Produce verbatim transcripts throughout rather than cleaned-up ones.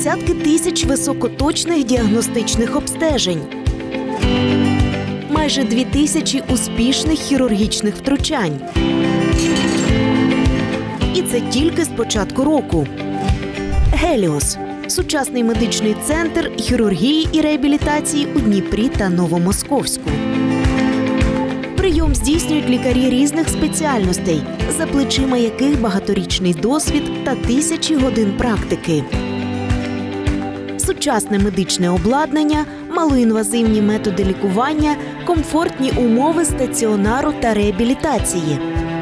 десятки тисяч високоточних діагностичних обстежень, майже дві тисячі успішних хірургічних втручань. І це тільки з початку року. «Геліос» – сучасний медичний центр хірургії і реабілітації у Дніпрі та Новомосковську. Прийом здійснюють лікарі різних спеціальностей, за плечима яких багаторічний досвід та тисячі годин практики. Сучасне медичне обладнання, малоінвазивні методи лікування, комфортні умови стаціонару та реабілітації.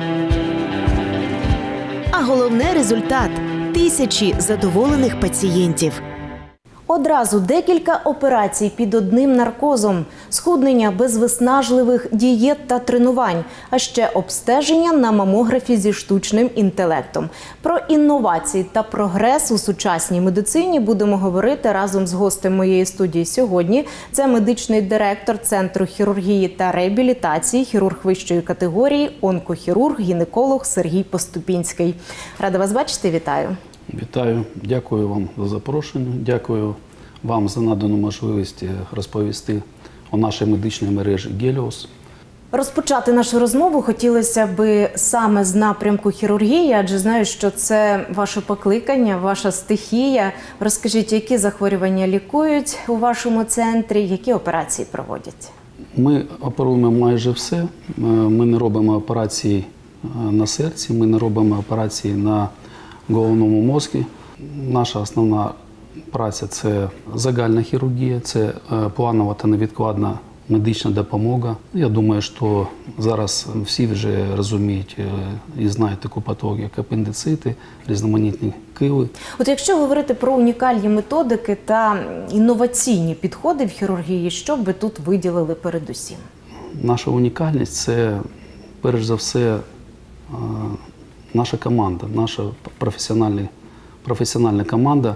А головне – результат – тисячі задоволених пацієнтів. Одразу декілька операцій під одним наркозом, схуднення без виснажливих дієт та тренувань, а ще обстеження на мамографі зі штучним інтелектом. Про інновації та прогрес у сучасній медицині будемо говорити разом з гостем моєї студії сьогодні. Це медичний директор Центру хірургії та реабілітації, хірург вищої категорії, онкохірург, гінеколог Сергій Поступінський. Рада вас бачити, вітаю. Вітаю, дякую вам за запрошення, дякую вам за надану можливість розповісти о нашій медичній мережі «Геліос». Розпочати нашу розмову хотілося б саме з напрямку хірургії, адже знаю, що це ваше покликання, ваша стихія. Розкажіть, які захворювання лікують у вашому центрі, які операції проводять? Ми оперуємо майже все. Ми не робимо операції на серці, ми не робимо операції на головному мозку. Наша основна праця – це загальна хірургія, це планова та невідкладна медична допомога. Я думаю, що зараз всі вже розуміють і знають таку патологію, як апендицити, різноманітні кили. От якщо говорити про унікальні методики та інноваційні підходи в хірургії, що б ви тут виділили передусім? Наша унікальність – це, перш за все, наша команда, наша професіональна, професіональна команда,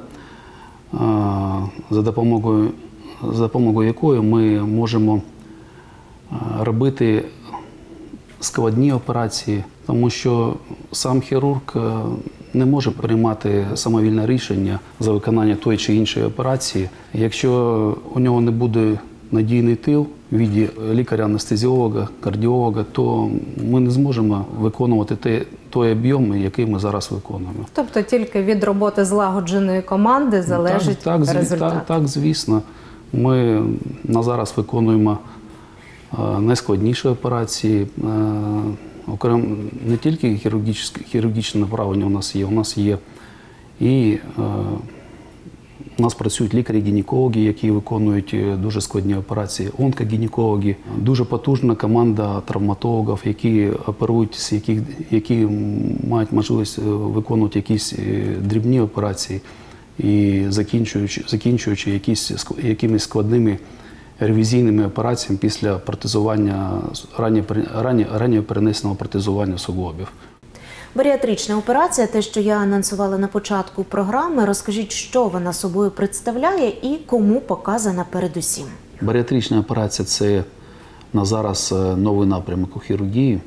за допомогою, за допомогою якої ми можемо робити складні операції, тому що сам хірург не може приймати самовільне рішення за виконання тої чи іншої операції. Якщо у нього не буде надійний тил в віді лікаря-анестезіолога, кардіолога, то ми не зможемо виконувати той, той об'єм, який ми зараз виконуємо. Тобто тільки від роботи злагодженої команди залежить так, так, результат? Так, так, звісно. Ми на зараз виконуємо найскладніші операції. Окремо, не тільки хірургічне направлення у нас є, у нас є і у нас працюють лікарі-гінекологи, які виконують дуже складні операції, онкогінекологи. Дуже потужна команда травматологів, які оперують, які, які мають можливість виконувати якісь дрібні операції і закінчуючи, закінчуючи якісь, якимись складними ревізійними операціями після протезування, раннього перенесеного протезування суглобів. Баріатрична операція, те, що я анонсувала на початку програми, розкажіть, що вона собою представляє і кому показана передусім? Баріатрична операція – це на зараз новий напрямок у хірургії.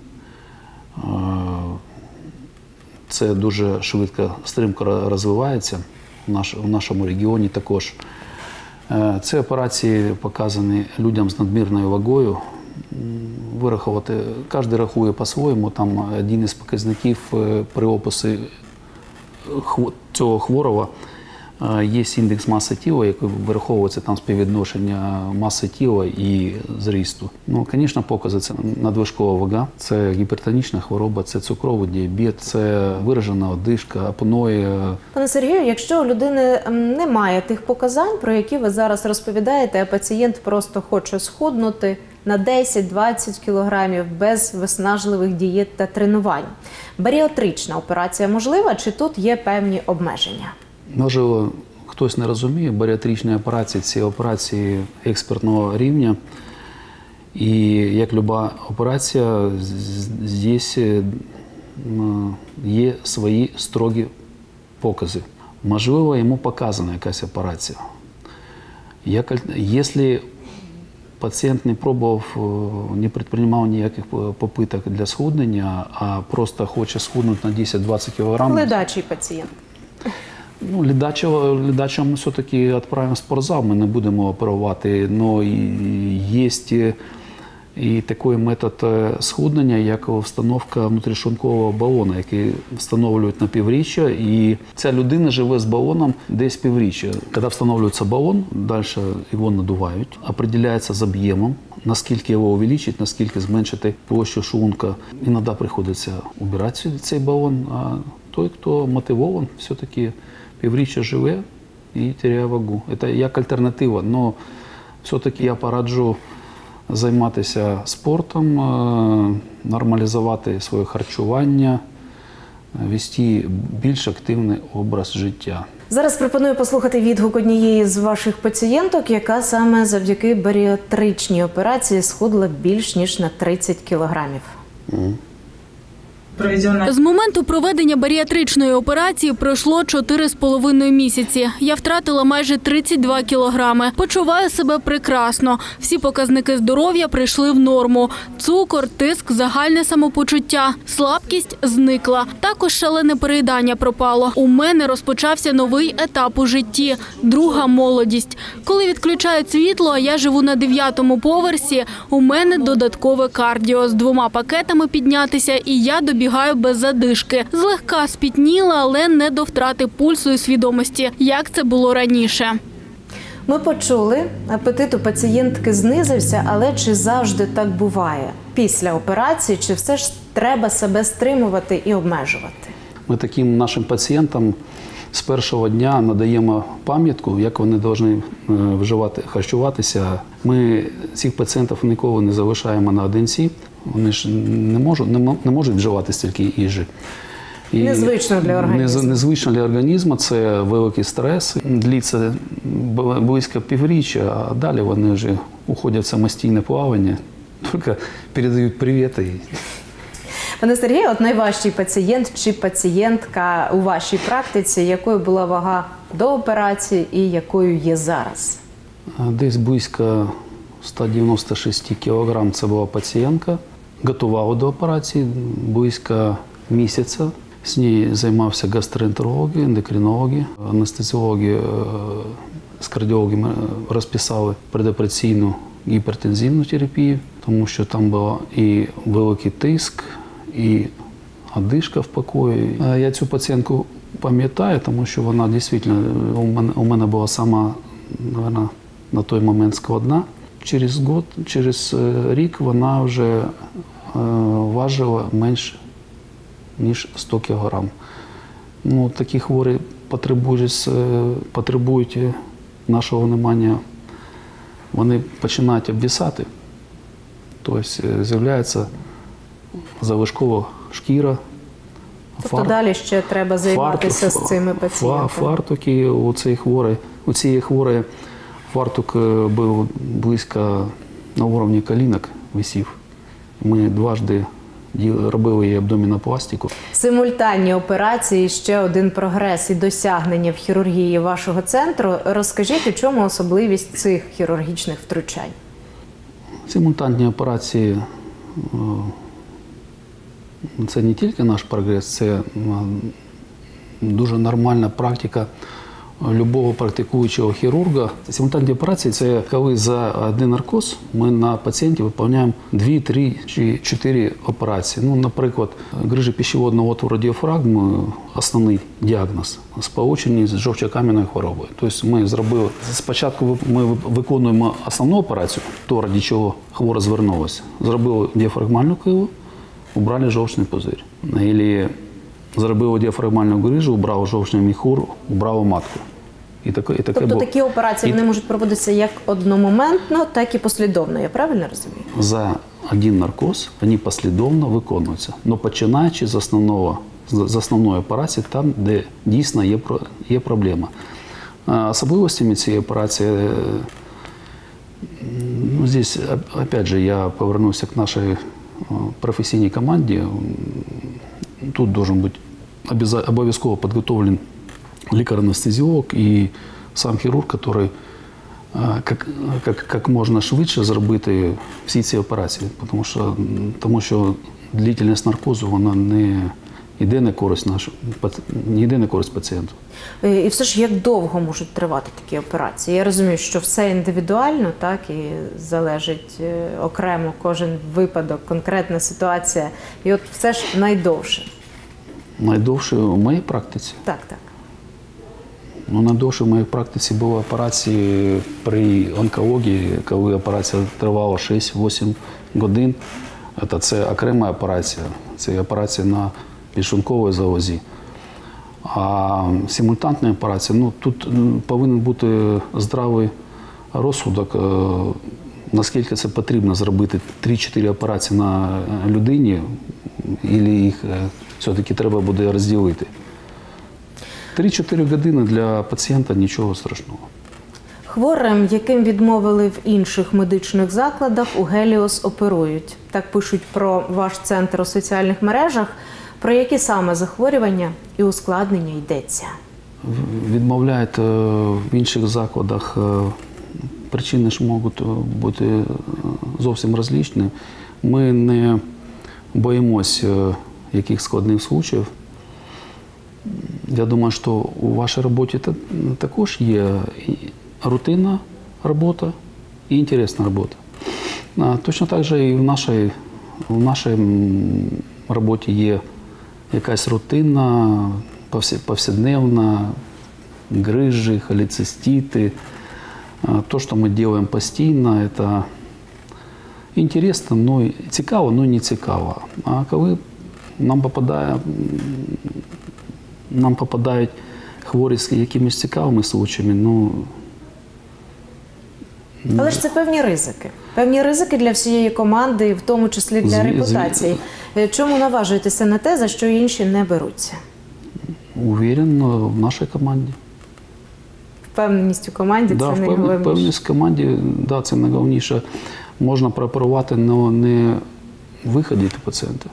Це дуже швидко, стрімко розвивається в нашому регіоні також. Ці операції показані людям з надмірною вагою. Вирахувати, кожен рахує по-своєму, там один із показників при описі цього хворого є індекс маси тіла, який вираховується там співвідношення маси тіла і зрісту. Ну, звісно, покази – це надлишкова вага, це гіпертонічна хвороба, це цукровий діабет, це виражена одишка, апної. Пане Сергію, якщо у людини немає тих показань, про які ви зараз розповідаєте, а пацієнт просто хоче схуднути на десять-двадцять кілограмів без виснажливих дієт та тренувань, баріатрична операція можлива, чи тут є певні обмеження? Можливо, хтось не розуміє, баріатричні операції – це операції експертного рівня. І як люба операція, здесь є свої строгі покази. Можливо, йому показана якась операція. Якщо пацієнт не пробував, не предпринимав ніяких попиток для схуднення, а просто хоче схуднути на десять-двадцять кілограмів. Ледачий пацієнт. Ну, ледачего, ледачего мы все-таки отправим в спортзал, мы не будем оперувати, но є і такий метод схуднення, як встановка внутрішункового балона, який встановлюють на півріччя, і ця людина живе з балоном десь півріччя. Коли встановлюється балон, далі його надувають, определяється з об'ємом, наскільки його увеличити, наскільки зменшити площу шлунка. Іноді приходиться убирати цей балон, а той, хто мотивований, все-таки півріччя живе і теряє вагу. Це як альтернатива, але все-таки я пораджу займатися спортом, нормалізувати своє харчування, вести більш активний образ життя. Зараз пропоную послухати відгук однієї з ваших пацієнток, яка саме завдяки баріатричній операції схудла більш ніж на тридцять кілограмів. Mm. З моменту проведення баріатричної операції пройшло чотири з половиною місяці. Я втратила майже тридцять два кілограми. Почуваю себе прекрасно. Всі показники здоров'я прийшли в норму. Цукор, тиск, загальне самопочуття. Слабкість зникла. Також шалене переїдання пропало. У мене розпочався новий етап у житті – друга молодість. Коли відключають світло, а я живу на дев'ятому поверсі, у мене додаткове кардіо. З двома пакетами піднятися, і я добігаю без задишки. Злегка спітніла, але не до втрати пульсу і свідомості, як це було раніше. Ми почули, апетит у пацієнтки знизився, але чи завжди так буває? Після операції чи все ж треба себе стримувати і обмежувати? Ми таким нашим пацієнтам з першого дня надаємо пам'ятку, як вони повинні вживати, харчуватися. Ми цих пацієнтів ніколи не залишаємо наодинці. Вони ж не можуть, не можуть вживати стільки їжі. І незвично для організму. Незвично для організму, це великий стрес. Длиться близько півріччя, а далі вони вже уходять в самостійне плавання, тільки передають привіти. Пане Сергію, от найважчий пацієнт чи пацієнтка у вашій практиці, якою була вага до операції і якою є зараз? Десь близько сто дев'яносто шість кілограм це була пацієнтка. Готувала до операції близько місяця. З нею займався гастроентерологи, ендокринологи, анестезіологи з кардіологами розписали предопераційну гіпертензивну терапію, тому що там був і великий тиск, і одишка в покої. Я цю пацієнтку пам'ятаю, тому що вона дійсно у мене, у мене була сама, мабуть, на той момент складна. Через год, через рік вона вже важила менше, ніж сто кілограм. Ну, такі хворі потребують, потребують нашого внимання. Вони починають обвисати, тобто з'являється залишкова шкіра. Тобто фар... далі ще треба займатися фартук, з цими пацієнтами? Фартуки у цієї хворої, у цієї хворої фартук був близько на рівні колінок висів. Ми дважди робили їй абдомінопластику. Симультанні операції – ще один прогрес і досягнення в хірургії вашого центру. Розкажіть, у чому особливість цих хірургічних втручань? Симультанні операції – це не тільки наш прогрес, це дуже нормальна практика любого практикуючого хірурга. Симультанні операції – це коли за один наркоз ми на пацієнті виконуємо дві, три чи чотири операції. Ну, наприклад, грижа пищеводного отвору діафрагми – основний діагноз, сполучені з жовчокам'яною хворобою. Тобто ми зробили, спочатку ми виконуємо основну операцію, то ради чого хвора звернулася. Зробили діафрагмальну криву, убрали жовчний пузир. Або зробили діафрагмальну грижу, убрали жовчний міхур, убрали матку. І таке, і таке тобто було. Такі операції і... вони можуть проводитися як одномоментно, так і послідовно, я правильно розумію? За один наркоз вони послідовно виконуються, але починаючи з, основного, з основної операції, там, де дійсно є, є проблема. Особливостями цієї операції, ну, здесь, опять же, я повернуся к нашій професійній команді. Тут должен бути обов'язково підготовлений лікар-анестезіолог і сам хірург, який як, як, як можна швидше зробити всі ці операції, тому що, тому що длительність наркозу вона не йде на користь нашу, йде на користь пацієнту. І все ж як довго можуть тривати такі операції? Я розумію, що все індивідуально, так, і залежить окремо кожен випадок, конкретна ситуація. І от все ж найдовше. Найдовше в моїй практиці? Так, так. Ну, найдовше в моїй практиці були операції при онкології, коли операція тривала шість-вісім годин. Це окрема операція, це операція на підшлунковій залозі. А симультантна операція, ну, тут повинен бути здравий розсудок, наскільки це потрібно зробити три-чотири операції на людині, або їх все-таки треба буде розділити. три-чотири години для пацієнта – нічого страшного. Хворим, яким відмовили в інших медичних закладах, у Геліос оперують. Так пишуть про ваш центр у соціальних мережах. Про які саме захворювання і ускладнення йдеться? Відмовляють в інших закладах. Причини ж можуть бути зовсім різні. Ми не боїмося яких складних случаїв. Я думаю, що у вашій роботі також є рутинна робота і цікава робота. Точно так же і в нашій, в нашій роботі є якась рутинна, повсякденна, грижі, холецистити. То, що ми робимо постійно, це цікаво, но цікаво, але не цікаво. А коли нам попадає, нам попадають хворі з якимись цікавими случаями, ну... Але ж це певні ризики. Певні ризики для всієї команди, в тому числі для репутації. Чому наважуєтеся на те, за що інші не беруться? Уверен в нашій команді. Впевненість у команді да, – це найголовніше? Так, впевненість в команді, да, це найголовніше. Можна прооперувати, але не виходити пацієнта.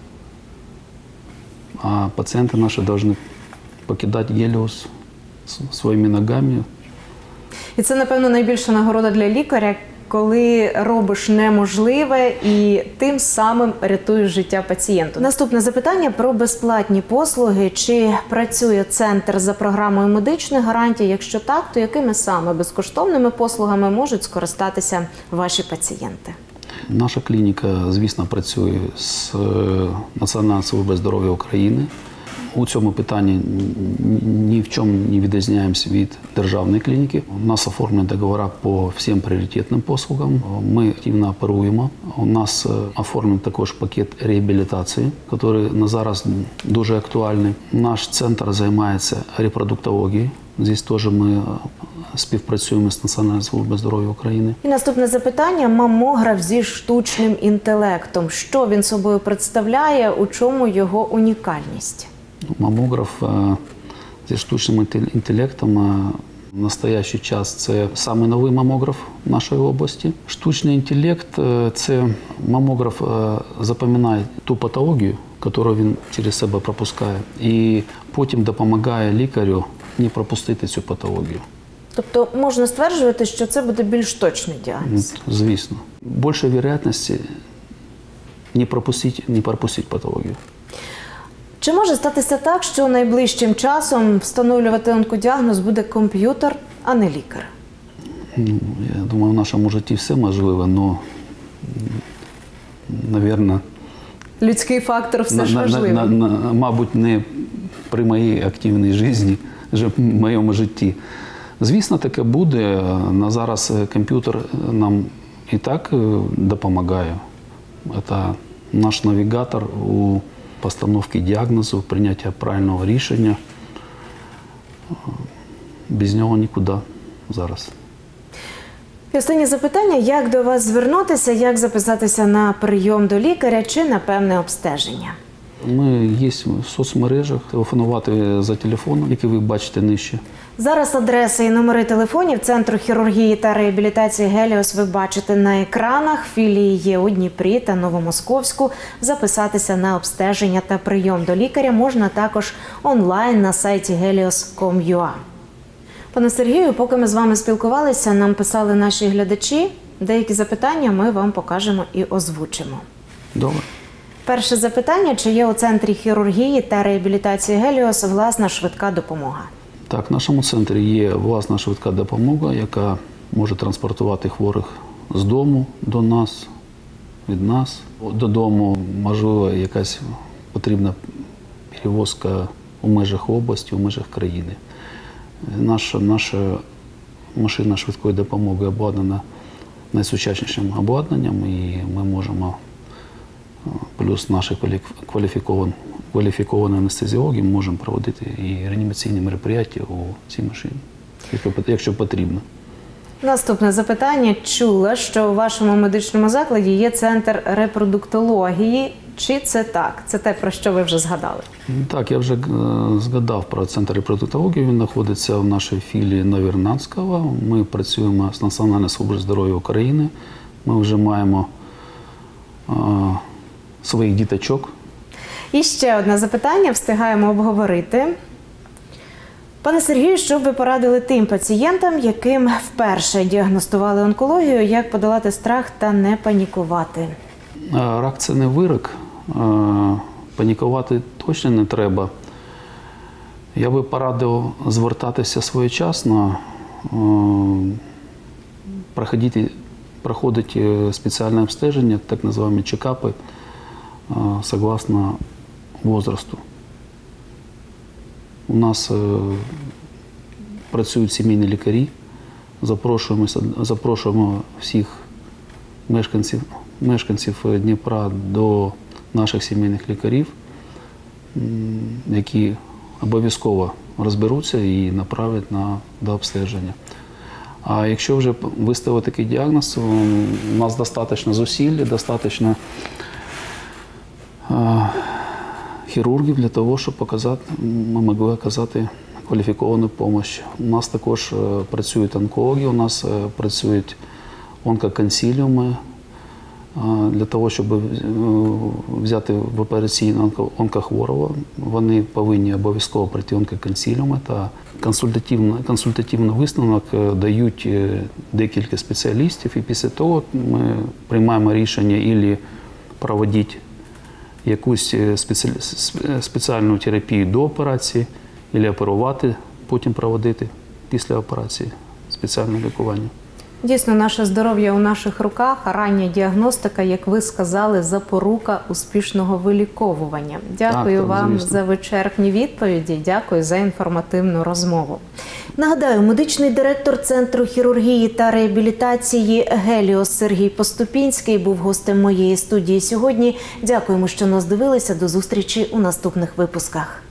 А пацієнти наші повинні покидати Геліос своїми ногами. І це, напевно, найбільша нагорода для лікаря, коли робиш неможливе і тим самим рятуєш життя пацієнту. Наступне запитання про безплатні послуги. Чи працює центр за програмою медичних гарантій? Якщо так, то якими саме безкоштовними послугами можуть скористатися ваші пацієнти? Наша клініка, звісно, працює з Національною службою здоров'я України. У цьому питанні ні в чому не відрізняємося від державної клініки. У нас оформлені договори по всім пріоритетним послугам. Ми активно оперуємо. У нас оформлений також пакет реабілітації, який на зараз дуже актуальний. Наш центр займається репродуктологією. Тут теж ми співпрацюємо з Національною службою здоров'я України. І наступне запитання – мамограф зі штучним інтелектом. Що він собою представляє, у чому його унікальність? Мамограф зі штучним інтелектом в настоящий час це самий новий мамограф в нашій області. Штучний інтелект – це мамограф запам'ятає ту патологію, яку він через себе пропускає, і потім допомагає лікарю не пропустити цю патологію. Тобто можна стверджувати, що це буде більш точний діагноз? Звісно. Більше вірогідності не пропустити, не пропустити патологію. Чи може статися так, що найближчим часом встановлювати онкодіагноз буде комп'ютер, а не лікар? Ну, я думаю, в нашому житті все можливо, але, мабуть, людський фактор все ж важливий. На, на, на, мабуть, не при моїй активній житті, в моєму житті. Звісно, таке буде. На зараз комп'ютер нам і так допомагає. Це наш навігатор у постановки діагнозу, прийняття правильного рішення. Без нього нікуди зараз. І останнє запитання. Як до вас звернутися, як записатися на прийом до лікаря чи на певне обстеження? Ми є в соцмережах, телефонувати за телефоном, який ви бачите нижче. Зараз адреси і номери телефонів Центру хірургії та реабілітації «Геліос» ви бачите на екранах. Філії є у Дніпрі та Новомосковську. Записатися на обстеження та прийом до лікаря можна також онлайн на сайті геліос крапка ком крапка ю а. Пане Сергію, поки ми з вами спілкувалися, нам писали наші глядачі. Деякі запитання ми вам покажемо і озвучимо. Добре. Перше запитання, чи є у Центрі хірургії та реабілітації «Геліос» власна швидка допомога? Так, в нашому центрі є власна швидка допомога, яка може транспортувати хворих з дому до нас, від нас. Додому, можливо, якась потрібна перевозка у межах області, у межах країни. Наша, наша машина швидкої допомоги обладнана найсучаснішим обладнанням, і ми можемо, плюс наші кваліфіковані, кваліфіковані анестезіологи, можемо проводити і реанімаційні мероприятия у цій машині, якщо потрібно. Наступне запитання. Чула, що у вашому медичному закладі є центр репродуктології. Чи це так? Це те, про що ви вже згадали? Так, я вже е, згадав про центр репродуктології. Він знаходиться в нашій філії Новоірнанського. Ми працюємо з Національною службою здоров'я України. Ми вже маємо е, своїх діточок. І ще одне запитання, встигаємо обговорити. Пане Сергію, що б ви порадили тим пацієнтам, яким вперше діагностували онкологію, як подолати страх та не панікувати? Рак – це не вирок. Панікувати точно не треба. Я би порадив звертатися своєчасно, проходити, проходити спеціальне обстеження, так називаємо чекапи, согласно возрасту. У нас працюють сімейні лікарі, запрошуємо, запрошуємо всіх мешканців, мешканців Дніпра до наших сімейних лікарів, які обов'язково розберуться і направлять на, до обстеження. А якщо вже виставити такий діагноз, у нас достатньо зусиль, достатньо а, хірургів для того, щоб показати, ми могли оказати кваліфіковану допомогу. У нас також працюють онкологи, у нас працюють онкоконсиліуми, для того, щоб взяти в операційну онкохворого, вони повинні обов'язково пройти онкоконсиліуми та консультативний, консультативний висновок дають декілька спеціалістів, і після того ми приймаємо рішення ілі проводити якусь спеціальну терапію до операції, або оперувати, потім проводити після операції спеціальне лікування. Дійсно, наше здоров'я у наших руках, а рання діагностика, як ви сказали, запорука успішного виліковування. Дякую так, так, вам звісно. за вичерпні відповіді, дякую за інформативну розмову. Нагадаю, медичний директор Центру хірургії та реабілітації «Геліос» Сергій Поступінський був гостем моєї студії сьогодні. Дякуємо, що нас дивилися. До зустрічі у наступних випусках.